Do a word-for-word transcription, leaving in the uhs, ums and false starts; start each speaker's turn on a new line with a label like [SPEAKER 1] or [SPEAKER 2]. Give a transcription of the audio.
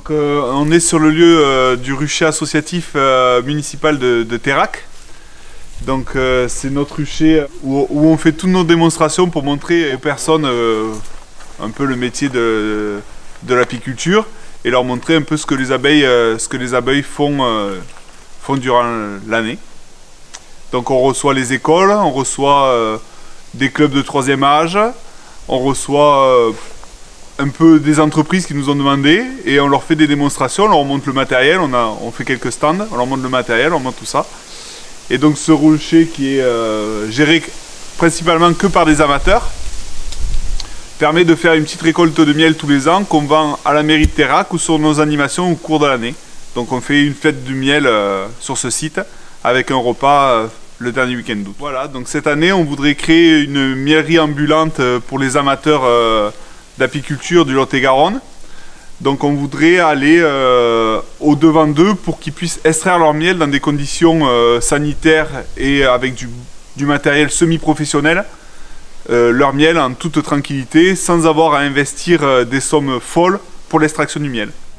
[SPEAKER 1] Donc euh, on est sur le lieu euh, du rucher associatif euh, municipal de, de Terrac. Donc euh, c'est notre rucher où, où on fait toutes nos démonstrations pour montrer aux personnes euh, un peu le métier de, de l'apiculture et leur montrer un peu ce que les abeilles, euh, ce que les abeilles font, euh, font durant l'année. Donc on reçoit les écoles, on reçoit euh, des clubs de troisième âge, on reçoit euh, un peu des entreprises qui nous ont demandé et on leur fait des démonstrations, on leur montre le matériel, on, a, on fait quelques stands, on leur montre le matériel, on montre tout ça. Et donc ce rucher qui est euh, géré principalement que par des amateurs permet de faire une petite récolte de miel tous les ans qu'on vend à la mairie de Terrac ou sur nos animations au cours de l'année. Donc on fait une fête du miel euh, sur ce site avec un repas euh, le dernier week-end d'août. Voilà, donc cette année on voudrait créer une mielerie ambulante pour les amateurs euh, d'apiculture du Lot-et-Garonne. Donc on voudrait aller euh, au devant d'eux pour qu'ils puissent extraire leur miel dans des conditions euh, sanitaires et avec du, du matériel semi-professionnel, euh, leur miel en toute tranquillité, sans avoir à investir euh, des sommes folles pour l'extraction du miel.